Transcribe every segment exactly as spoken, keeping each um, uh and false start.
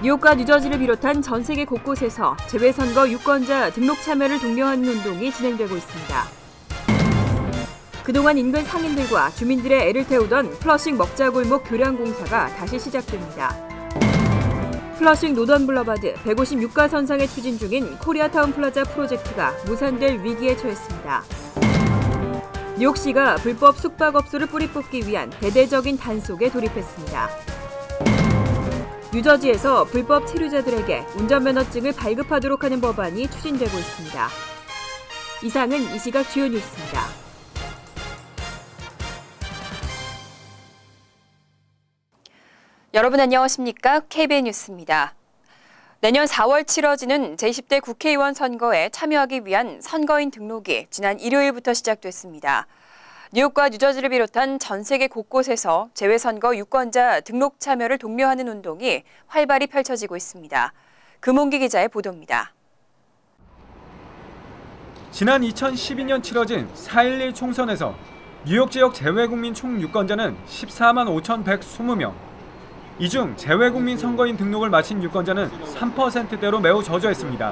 뉴욕과 뉴저지를 비롯한 전 세계 곳곳에서 재외선거 유권자 등록 참여를 독려하는 운동이 진행되고 있습니다. 그동안 인근 상인들과 주민들의 애를 태우던 플러싱 먹자골목 교량 공사가 다시 시작됩니다. 플러싱 노던 블러바드 백오십육 가 선상에 추진 중인 코리아타운 플라자 프로젝트가 무산될 위기에 처했습니다. 뉴욕시가 불법 숙박업소를 뿌리 뽑기 위한 대대적인 단속에 돌입했습니다. 뉴저지에서 불법 체류자들에게 운전면허증을 발급하도록 하는 법안이 추진되고 있습니다. 이상은 이 시각 주요 뉴스입니다. 여러분 안녕하십니까? 케이비엔 뉴스입니다. 내년 사월 치러지는 제이십 대 국회의원 선거에 참여하기 위한 선거인 등록이 지난 일요일부터 시작됐습니다. 뉴욕과 뉴저지를 비롯한 전 세계 곳곳에서 재외선거 유권자 등록 참여를 독려하는 운동이 활발히 펼쳐지고 있습니다. 금홍기 기자의 보도입니다. 지난 이천십이 년 치러진 사 일일 총선에서 뉴욕 지역 재외국민 총 유권자는 십사만 오천백이십 명. 이 중 재외국민 선거인 등록을 마친 유권자는 삼 퍼센트대로 매우 저조했습니다.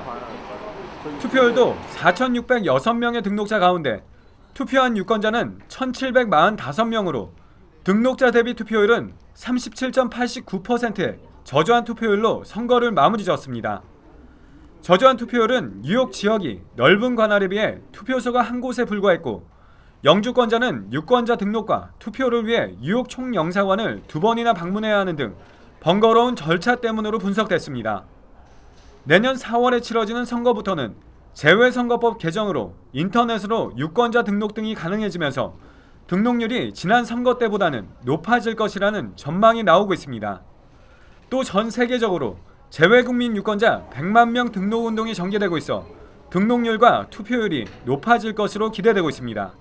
투표율도 사천육백육 명의 등록자 가운데 투표한 유권자는 천칠백사십오 명으로 등록자 대비 투표율은 삼십칠 점 팔구 퍼센트의 저조한 투표율로 선거를 마무리 지었습니다. 저조한 투표율은 뉴욕 지역이 넓은 관할에 비해 투표소가 한 곳에 불과했고 영주권자는 유권자 등록과 투표를 위해 뉴욕 총영사관을 두 번이나 방문해야 하는 등 번거로운 절차 때문으로 분석됐습니다. 내년 사월에 치러지는 선거부터는 재외선거법 개정으로 인터넷으로 유권자 등록 등이 가능해지면서 등록률이 지난 선거 때보다는 높아질 것이라는 전망이 나오고 있습니다. 또 전 세계적으로 재외국민 유권자 백만 명 등록 운동이 전개되고 있어 등록률과 투표율이 높아질 것으로 기대되고 있습니다.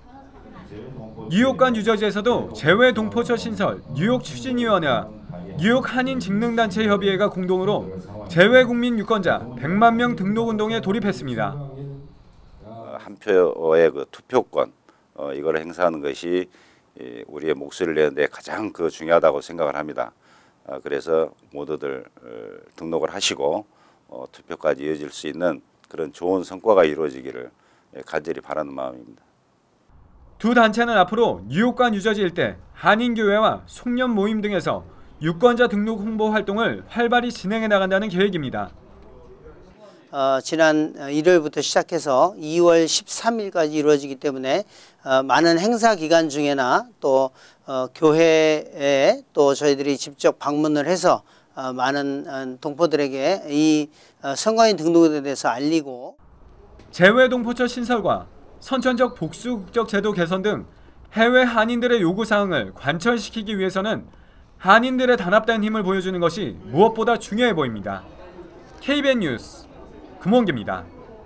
뉴욕과 뉴저지에서도 재외 동포처 신설 뉴욕 추진위원회와 뉴욕 한인 직능단체협의회가 공동으로 재외국민 유권자 백만 명 등록 운동에 돌입했습니다. 한 표의 그 투표권 어, 이걸 행사하는 것이 우리의 목소리를 내는데 가장 그 중요하다고 생각을 합니다. 어, 그래서 모두들 어, 등록을 하시고 어, 투표까지 이어질 수 있는 그런 좋은 성과가 이루어지기를 간절히 바라는 마음입니다. 두 단체는 앞으로 뉴욕과 뉴저지 일대 한인교회와 송년 모임 등에서 유권자 등록 홍보 활동을 활발히 진행해 나간다는 계획입니다. 어, 지난 일요일부터 시작해서 이월 십삼일까지 이루어지기 때문에 어, 많은 행사 기간 중에나 또 어, 교회에 또 저희들이 직접 방문을 해서 어, 많은 어, 동포들에게 이 어, 선거인 등록에 대해서 알리고 재외 동포처 신설과 선천적 복수 국적 제도 개선 등 해외 한인들의 요구사항을 관철시키기 위해서는 한인들의 단합된 힘을 보여주는 것이 무엇보다 중요해 보입니다. 케이비엔 뉴스 금홍기입니다.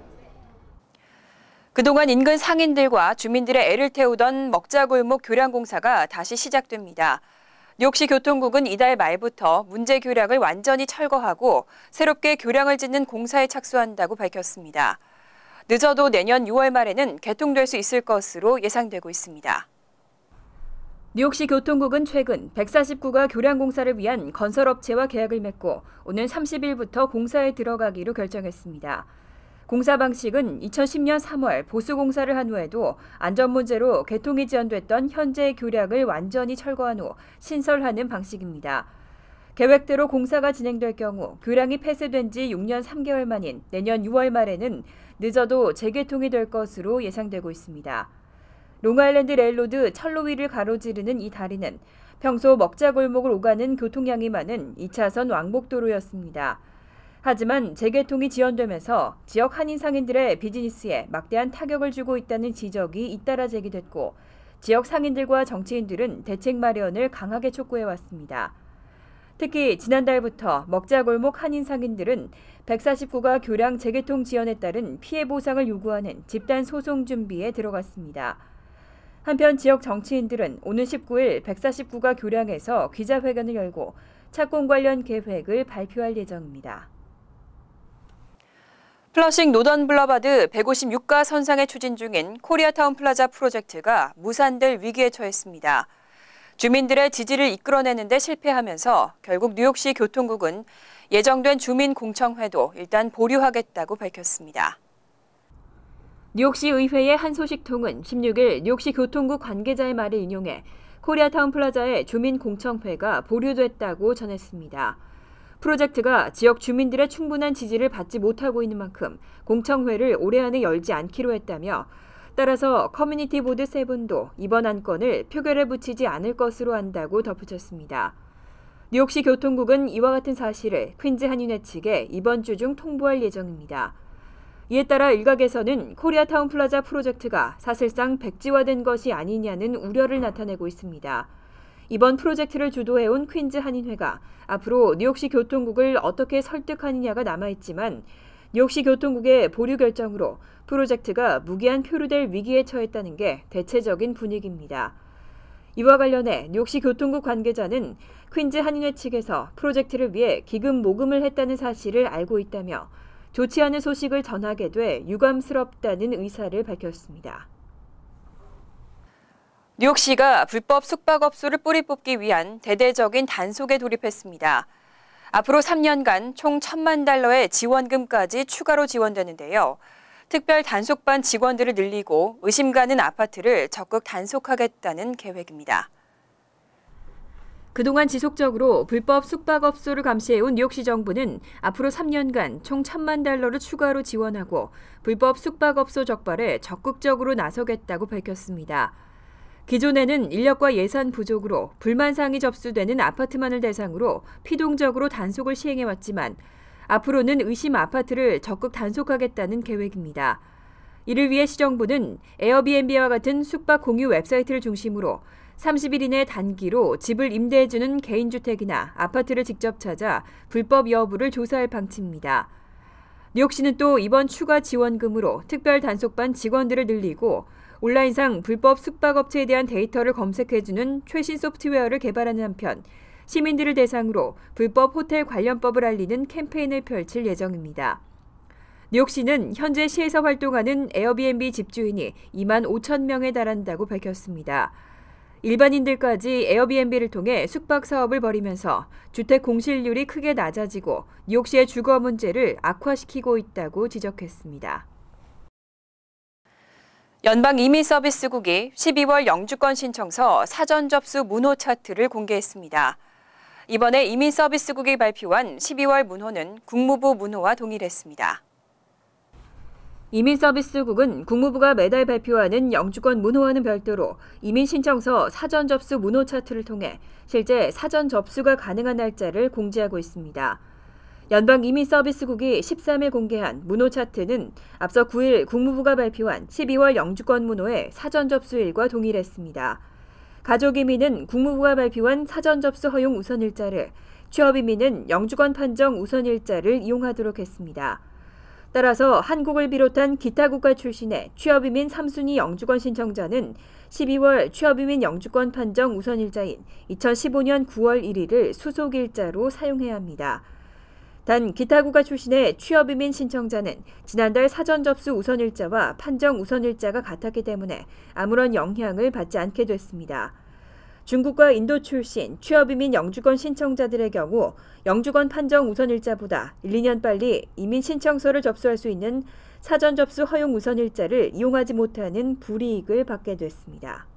그동안 인근 상인들과 주민들의 애를 태우던 먹자골목 교량 공사가 다시 시작됩니다. 뉴욕시 교통국은 이달 말부터 문제 교량을 완전히 철거하고 새롭게 교량을 짓는 공사에 착수한다고 밝혔습니다. 늦어도 내년 유월 말에는 개통될 수 있을 것으로 예상되고 있습니다. 뉴욕시 교통국은 최근 백사십구 가 교량 공사를 위한 건설업체와 계약을 맺고 오는 삼십일부터 공사에 들어가기로 결정했습니다. 공사 방식은 이천십 년 삼월 보수 공사를 한 후에도 안전 문제로 개통이 지연됐던 현재의 교량을 완전히 철거한 후 신설하는 방식입니다. 계획대로 공사가 진행될 경우 교량이 폐쇄된 지 육 년 삼 개월 만인 내년 유월 말에는 늦어도 재개통이 될 것으로 예상되고 있습니다. 롱아일랜드 레일로드 철로 위를 가로지르는 이 다리는 평소 먹자골목을 오가는 교통량이 많은 이 차선 왕복도로였습니다. 하지만 재개통이 지연되면서 지역 한인 상인들의 비즈니스에 막대한 타격을 주고 있다는 지적이 잇따라 제기됐고 지역 상인들과 정치인들은 대책 마련을 강하게 촉구해왔습니다. 특히 지난달부터 먹자골목 한인 상인들은 백사십구 가 교량 재개통 지연에 따른 피해 보상을 요구하는 집단 소송 준비에 들어갔습니다. 한편 지역 정치인들은 오는 십구일 백사십구 가 교량에서 기자회견을 열고 착공 관련 계획을 발표할 예정입니다. 플러싱 노던 블러바드 백오십육 가 선상에 추진 중인 코리아타운 플라자 프로젝트가 무산될 위기에 처했습니다. 주민들의 지지를 이끌어내는 데 실패하면서 결국 뉴욕시 교통국은 예정된 주민공청회도 일단 보류하겠다고 밝혔습니다. 뉴욕시 의회의 한 소식통은 십육 일 뉴욕시 교통국 관계자의 말을 인용해 코리아타운 플라자의 주민공청회가 보류됐다고 전했습니다. 프로젝트가 지역 주민들의 충분한 지지를 받지 못하고 있는 만큼 공청회를 올해 안에 열지 않기로 했다며 따라서 커뮤니티 보드 세븐도 이번 안건을 표결에 붙이지 않을 것으로 안다고 덧붙였습니다. 뉴욕시 교통국은 이와 같은 사실을 퀸즈 한인회 측에 이번 주 중 통보할 예정입니다. 이에 따라 일각에서는 코리아타운 플라자 프로젝트가 사실상 백지화된 것이 아니냐는 우려를 나타내고 있습니다. 이번 프로젝트를 주도해온 퀸즈 한인회가 앞으로 뉴욕시 교통국을 어떻게 설득하느냐가 남아있지만 뉴욕시 교통국의 보류 결정으로 프로젝트가 무기한 표류될 위기에 처했다는 게 대체적인 분위기입니다. 이와 관련해 뉴욕시 교통국 관계자는 퀸즈 한인회 측에서 프로젝트를 위해 기금 모금을 했다는 사실을 알고 있다며 좋지 않은 소식을 전하게 돼 유감스럽다는 의사를 밝혔습니다. 뉴욕시가 불법 숙박업소를 뿌리 뽑기 위한 대대적인 단속에 돌입했습니다. 앞으로 삼 년간 총 천만 달러의 지원금까지 추가로 지원되는데요. 특별 단속반 직원들을 늘리고 의심 가는 아파트를 적극 단속하겠다는 계획입니다. 그동안 지속적으로 불법 숙박업소를 감시해온 뉴욕시 정부는 앞으로 삼 년간 총 천만 달러를 추가로 지원하고 불법 숙박업소 적발에 적극적으로 나서겠다고 밝혔습니다. 기존에는 인력과 예산 부족으로 불만사항이 접수되는 아파트만을 대상으로 피동적으로 단속을 시행해왔지만 앞으로는 의심 아파트를 적극 단속하겠다는 계획입니다. 이를 위해 시정부는 에어비앤비와 같은 숙박 공유 웹사이트를 중심으로 삼십 일 이내 단기로 집을 임대해주는 개인주택이나 아파트를 직접 찾아 불법 여부를 조사할 방침입니다. 뉴욕시는 또 이번 추가 지원금으로 특별 단속반 직원들을 늘리고 온라인상 불법 숙박업체에 대한 데이터를 검색해주는 최신 소프트웨어를 개발하는 한편 시민들을 대상으로 불법 호텔 관련법을 알리는 캠페인을 펼칠 예정입니다. 뉴욕시는 현재 시에서 활동하는 에어비앤비 집주인이 이만 오천 명에 달한다고 밝혔습니다. 일반인들까지 에어비앤비를 통해 숙박 사업을 벌이면서 주택 공실률이 크게 낮아지고 뉴욕시의 주거 문제를 악화시키고 있다고 지적했습니다. 연방이민서비스국이 십이월 영주권 신청서 사전 접수 문호 차트를 공개했습니다. 이번에 이민서비스국이 발표한 십이월 문호는 국무부 문호와 동일했습니다. 이민서비스국은 국무부가 매달 발표하는 영주권 문호와는 별도로 이민신청서 사전 접수 문호 차트를 통해 실제 사전 접수가 가능한 날짜를 공지하고 있습니다. 연방이민서비스국이 십삼 일 공개한 문호 차트는 앞서 구 일 국무부가 발표한 십이월 영주권 문호의 사전 접수일과 동일했습니다. 가족이민은 국무부가 발표한 사전 접수 허용 우선일자를, 취업이민은 영주권 판정 우선일자를 이용하도록 했습니다. 따라서 한국을 비롯한 기타 국가 출신의 취업이민 삼 순위 영주권 신청자는 십이월 취업이민 영주권 판정 우선일자인 이천십오 년 구월 일 일을 수속일자로 사용해야 합니다. 단 기타 국가 출신의 취업이민 신청자는 지난달 사전 접수 우선일자와 판정 우선일자가 같았기 때문에 아무런 영향을 받지 않게 됐습니다. 중국과 인도 출신 취업이민 영주권 신청자들의 경우 영주권 판정 우선일자보다 일, 이 년 빨리 이민 신청서를 접수할 수 있는 사전 접수 허용 우선일자를 이용하지 못하는 불이익을 받게 됐습니다.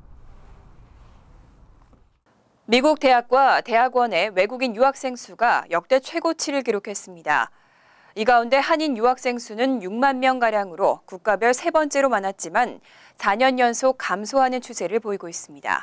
미국 대학과 대학원의 외국인 유학생 수가 역대 최고치를 기록했습니다. 이 가운데 한인 유학생 수는 육만 명가량으로 국가별 세 번째로 많았지만 사 년 연속 감소하는 추세를 보이고 있습니다.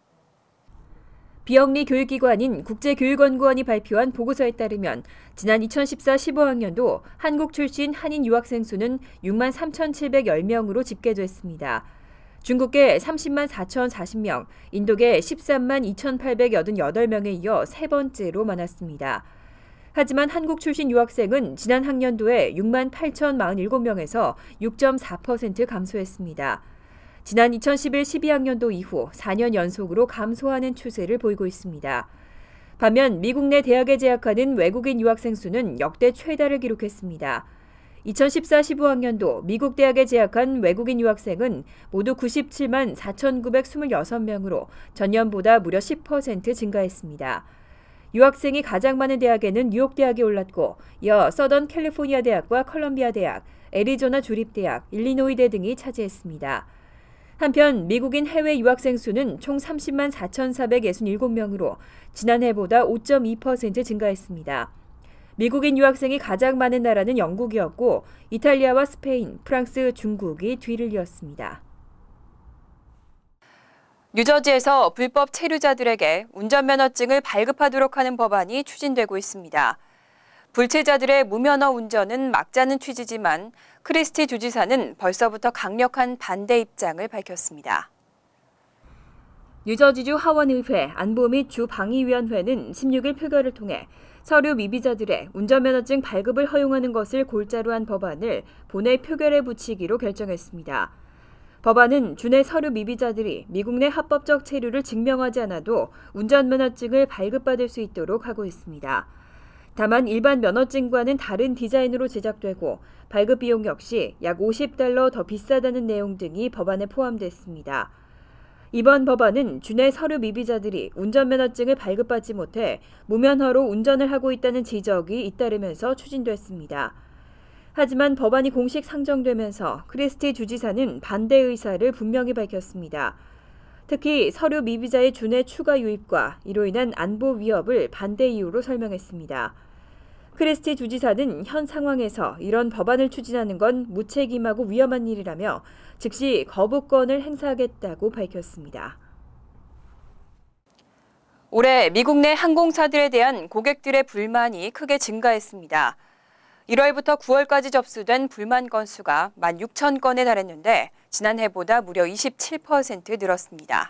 비영리 교육기관인 국제교육연구원이 발표한 보고서에 따르면 지난 이천십사 십오 학년도 한국 출신 한인 유학생 수는 육만 삼천칠백십 명으로 집계됐습니다. 중국계 삼십만 사천사십 명, 인도계 십삼만 이천팔백팔십팔 명에 이어 세 번째로 많았습니다. 하지만 한국 출신 유학생은 지난 학년도에 육만 팔천사십칠 명에서 육 점 사 퍼센트 감소했습니다. 지난 이천십일 십이 학년도 이후 사 년 연속으로 감소하는 추세를 보이고 있습니다. 반면 미국 내 대학에 재학하는 외국인 유학생 수는 역대 최다를 기록했습니다. 이천십사 십오 학년도 미국 대학에 재학한 외국인 유학생은 모두 구십칠만 사천구백이십육 명으로 전년보다 무려 십 퍼센트 증가했습니다. 유학생이 가장 많은 대학에는 뉴욕 대학이 올랐고 이어 서던 캘리포니아 대학과 컬럼비아 대학, 애리조나 주립대학, 일리노이대 등이 차지했습니다. 한편 미국인 해외 유학생 수는 총 삼십만 사천사백육십칠 명으로 지난해보다 오 점 이 퍼센트 증가했습니다. 미국인 유학생이 가장 많은 나라는 영국이었고 이탈리아와 스페인, 프랑스, 중국이 뒤를 이었습니다. 뉴저지에서 불법 체류자들에게 운전면허증을 발급하도록 하는 법안이 추진되고 있습니다. 불체자들의 무면허 운전은 막자는 취지지만 크리스티 주지사는 벌써부터 강력한 반대 입장을 밝혔습니다. 뉴저지주 하원의회 안보 및 주방위위원회는 십육 일 표결을 통해 서류 미비자들의 운전면허증 발급을 허용하는 것을 골자로 한 법안을 본회 표결에 붙이기로 결정했습니다. 법안은 주내 서류 미비자들이 미국 내 합법적 체류를 증명하지 않아도 운전면허증을 발급받을 수 있도록 하고 있습니다. 다만 일반 면허증과는 다른 디자인으로 제작되고 발급 비용 역시 약 오십 달러 더 비싸다는 내용 등이 법안에 포함됐습니다. 이번 법안은 주내 서류 미비자들이 운전면허증을 발급받지 못해 무면허로 운전을 하고 있다는 지적이 잇따르면서 추진됐습니다. 하지만 법안이 공식 상정되면서 크리스티 주지사는 반대 의사를 분명히 밝혔습니다. 특히 서류 미비자의 주내 추가 유입과 이로 인한 안보 위협을 반대 이유로 설명했습니다. 크리스티 주지사는 현 상황에서 이런 법안을 추진하는 건 무책임하고 위험한 일이라며 즉시 거부권을 행사하겠다고 밝혔습니다. 올해 미국 내 항공사들에 대한 고객들의 불만이 크게 증가했습니다. 일월부터 구월까지 접수된 불만 건수가 만 육천 건에 달했는데 지난해보다 무려 이십칠 퍼센트 늘었습니다.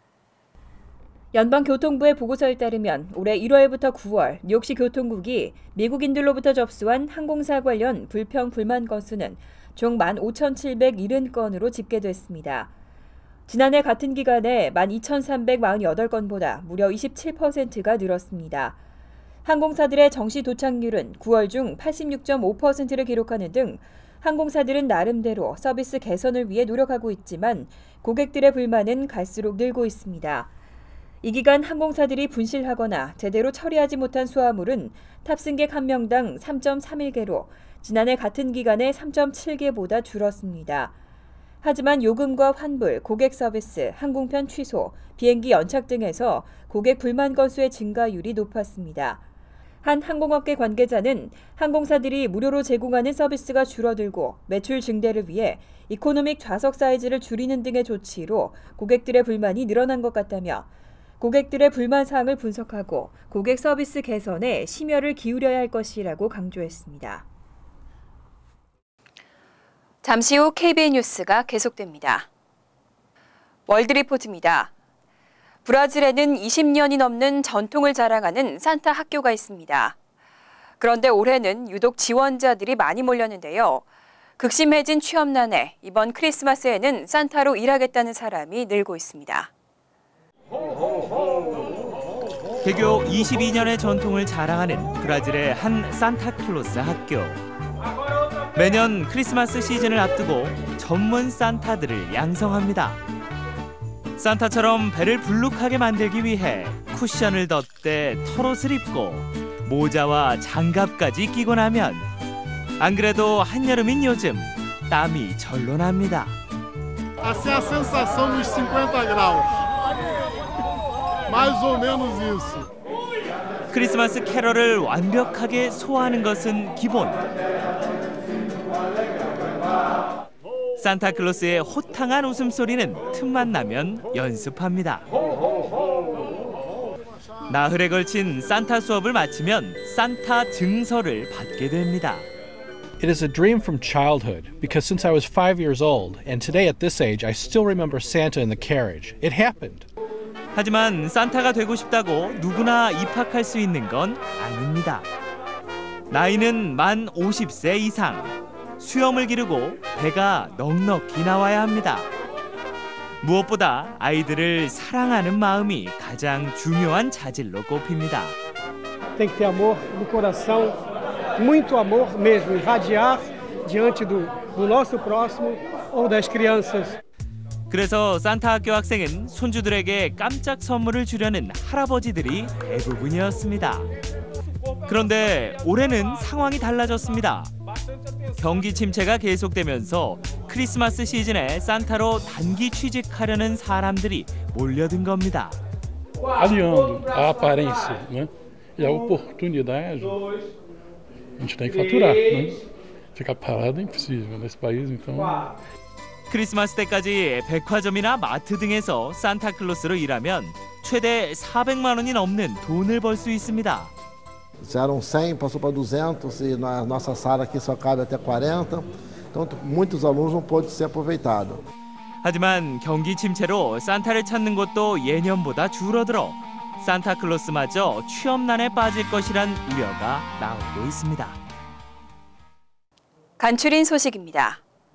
연방교통부의 보고서에 따르면 올해 일월부터 구월 뉴욕시 교통국이 미국인들로부터 접수한 항공사 관련 불평 불만 건수는 총 만 오천칠백칠십 건으로 집계됐습니다. 지난해 같은 기간에 만 이천삼백사십팔 건보다 무려 이십칠 퍼센트가 늘었습니다. 항공사들의 정시 도착률은 구월 중 팔십육 점 오 퍼센트를 기록하는 등 항공사들은 나름대로 서비스 개선을 위해 노력하고 있지만 고객들의 불만은 갈수록 늘고 있습니다. 이 기간 항공사들이 분실하거나 제대로 처리하지 못한 수화물은 탑승객 한 명당 삼 점 삼일 개로 지난해 같은 기간에 삼 점 칠 개보다 줄었습니다. 하지만 요금과 환불, 고객 서비스, 항공편 취소, 비행기 연착 등에서 고객 불만 건수의 증가율이 높았습니다. 한 항공업계 관계자는 항공사들이 무료로 제공하는 서비스가 줄어들고 매출 증대를 위해 이코노믹 좌석 사이즈를 줄이는 등의 조치로 고객들의 불만이 늘어난 것 같다며 고객들의 불만 사항을 분석하고 고객 서비스 개선에 심혈을 기울여야 할 것이라고 강조했습니다. 잠시 후 케이비엔 뉴스가 계속됩니다. 월드리포트입니다. 브라질에는 이십 년이 넘는 전통을 자랑하는 산타 학교가 있습니다. 그런데 올해는 유독 지원자들이 많이 몰렸는데요. 극심해진 취업난에 이번 크리스마스에는 산타로 일하겠다는 사람이 늘고 있습니다. 개교 이십이 년의 전통을 자랑하는 브라질의 한 산타클로스 학교. 매년 크리스마스 시즌을 앞두고 전문 산타들을 양성합니다. 산타처럼 배를 불룩하게 만들기 위해 쿠션을 덧대 털옷을 입고 모자와 장갑까지 끼고 나면 안 그래도 한여름인 요즘 땀이 절로 납니다. Assim a sensação dos cinquenta graus. Mais ou menos isso. 크리스마스 캐럴을 완벽하게 소화하는 것은 기본. 산타클로스의 호탕한 웃음소리는 틈만 나면 연습합니다. 나흘에 걸친 산타 수업을 마치면 산타 증서를 받게 됩니다. It is a dream from childhood because since I was five years old and today at this age I still remember Santa in the carriage. It happened. 하지만 산타가 되고 싶다고 누구나 입학할 수 있는 건 아닙니다. 나이는 만 오십 세 이상, 수염을 기르고 배가 넉넉히 나와야 합니다. 무엇보다 아이들을 사랑하는 마음이 가장 중요한 자질로 꼽힙니다. Tem que ter amor no coração, muito amor mesmo, irradiar diante do, do nosso próximo ou das crianças. 그래서 산타 학교 학생은 손주들에게 깜짝 선물을 주려는 할아버지들이 대부분이었습니다. 그런데 올해는 상황이 달라졌습니다. 경기 침체가 계속되면서 크리스마스 시즌에 산타로 단기 취직하려는 사람들이 몰려든 겁니다. Aliando a aparência, né, e a oportunidade, a gente tem que faturar, né? Ficar parado é impossível nesse país, então. 크리스마스 때까지 백화점이나 마트 등에서 산타클로스로 일하면 최대 사백만 원이 넘는 돈을 벌 수 있습니다. Eram cem, passou para duzentos e na nossa sala aqui só cabe até quarenta. Então muitos alunos não pôde ser aproveitado. 하지만 경기 침체로 산타를 찾는 곳도 예년보다 줄어들어 산타클로스마저 취업난에 빠질 것이란 우려가 나오고 있습니다. 간추린 소식입니다.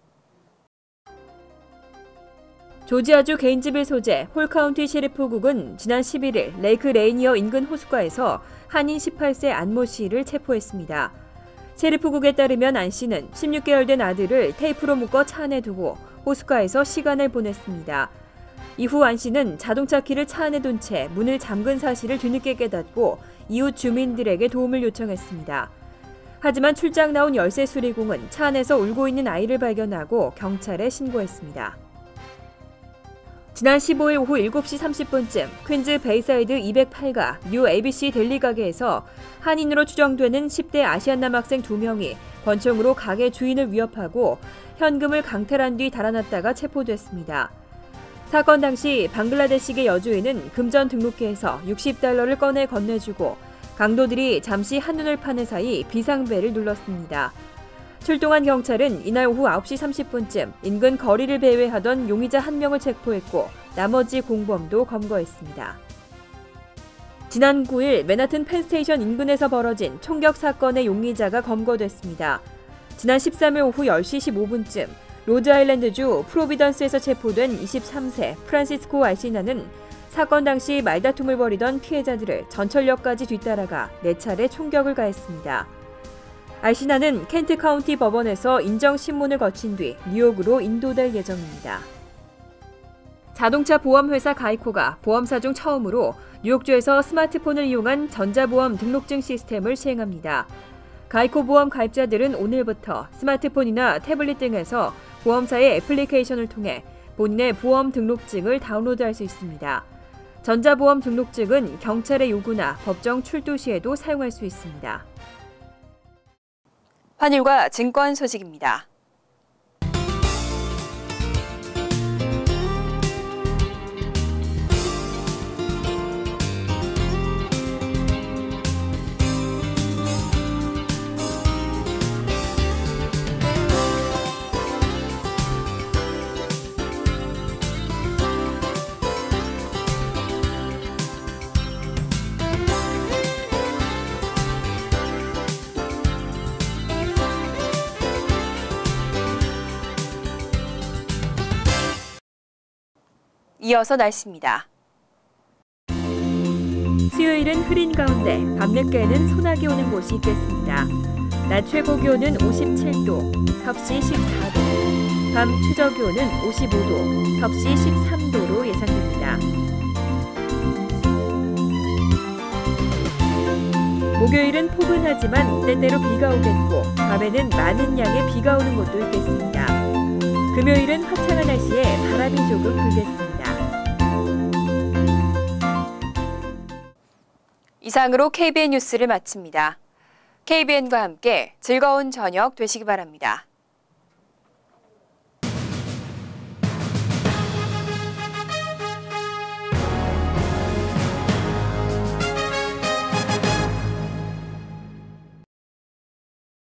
조지아주 개인지빌 소재 홀카운티 시리프국은 지난 십일 일 레이크 레이니어 인근 호숫가에서 한인 십팔 세 안모 씨를 체포했습니다. 셰리프국에 따르면 안 씨는 십육 개월 된 아들을 테이프로 묶어 차 안에 두고 호숫가에서 시간을 보냈습니다. 이후 안 씨는 자동차 키를 차 안에 둔 채 문을 잠근 사실을 뒤늦게 깨닫고 이웃 주민들에게 도움을 요청했습니다. 하지만 출장 나온 열세 수리공은 차 안에서 울고 있는 아이를 발견하고 경찰에 신고했습니다. 지난 십오 일 오후 일곱 시 삼십 분쯤 퀸즈 베이사이드 이백팔 가 뉴 에이비씨 델리 가게에서 한인으로 추정되는 십 대 아시안 남학생 두 명이 권총으로 가게 주인을 위협하고 현금을 강탈한 뒤 달아났다가 체포됐습니다. 사건 당시 방글라데시계 여주인은 금전 등록기에서 육십 달러를 꺼내 건네주고 강도들이 잠시 한눈을 파는 사이 비상벨을 눌렀습니다. 출동한 경찰은 이날 오후 아홉 시 삼십 분쯤 인근 거리를 배회하던 용의자 한 명을 체포했고 나머지 공범도 검거했습니다. 지난 구 일 맨하튼 펜스테이션 인근에서 벌어진 총격 사건의 용의자가 검거됐습니다. 지난 십삼 일 오후 열 시 십오 분쯤 로드아일랜드주 프로비던스에서 체포된 이십삼 세 프란시스코 알시나는 사건 당시 말다툼을 벌이던 피해자들을 전철역까지 뒤따라가 네 차례 총격을 가했습니다. 알시나는 켄트 카운티 법원에서 인정 신문을 거친 뒤 뉴욕으로 인도될 예정입니다. 자동차 보험회사 가이코가 보험사 중 처음으로 뉴욕주에서 스마트폰을 이용한 전자보험 등록증 시스템을 시행합니다. 가이코 보험 가입자들은 오늘부터 스마트폰이나 태블릿 등에서 보험사의 애플리케이션을 통해 본인의 보험 등록증을 다운로드할 수 있습니다. 전자보험 등록증은 경찰의 요구나 법정 출두 시에도 사용할 수 있습니다. 환율과 증권 소식입니다. 이어서 날씨입니다. 수요일은 흐린 가운데 밤늦게는 소나기 오는 곳이 있겠습니다. 낮 최고 기온은 오십칠 도, 섭씨 십사 도, 밤 최저 기온은 오십오 도, 섭씨 십삼 도로 예상됩니다. 목요일은 포근하지만 때때로 비가 오겠고 밤에는 많은 양의 비가 오는 곳도 있겠습니다. 금요일은 화창한 날씨에 바람이 조금 불겠습니다. 이상으로 케이비엔 뉴스를 마칩니다. 케이비엔과 함께 즐거운 저녁 되시기 바랍니다.